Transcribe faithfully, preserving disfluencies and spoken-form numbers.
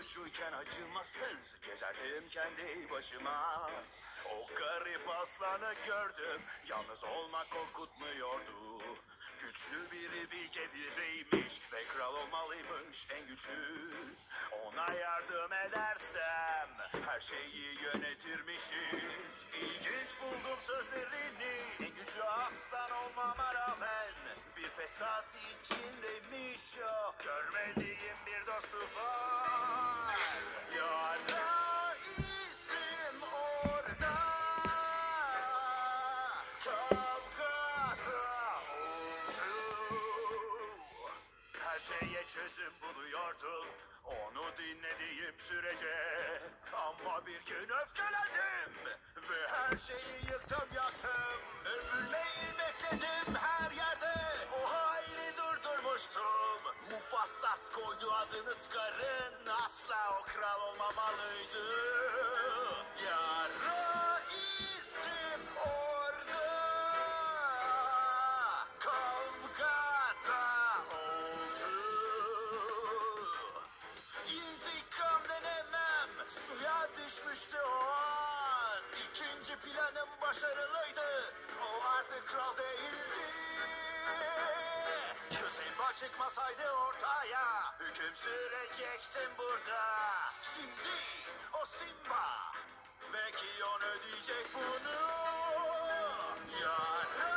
suçluyken acımasız gezerdim kendi başıma. O garip aslanı gördüm, yalnız olmak korkutmuyordu. Güçlü biri bilge biriymiş ve kral olmalıymış en güçlü. Ona yardım edersem her şeyi yönetirmişiz. İlginç buldum sözlerini, en güçlü aslan olmama rağmen bir fesat içindeymiş o. Görmediğim bir dostu var. Yara izim orada. Kavgada oldu. Her şeye çözüm buluyordum onu dinlediğim sürece. Ama bir gün öfkelendim ve her şeyi yıktım yaktım. Övülmeyi bekledim her yerde, o haini durdurmuştum. Mufassas koydu adını Scar'ın, asla o kral olmamalıydı. Yara izim orada. Kavgada oldu. İntikam denemem suya düşmüştü o an. İkinci planım başarılıydı, o artık kral değildi. Şu Simba çıkmasaydı ortaya, hüküm sürecektim burada. Şimdi o Simba belki on ödeyecek bunu. Yara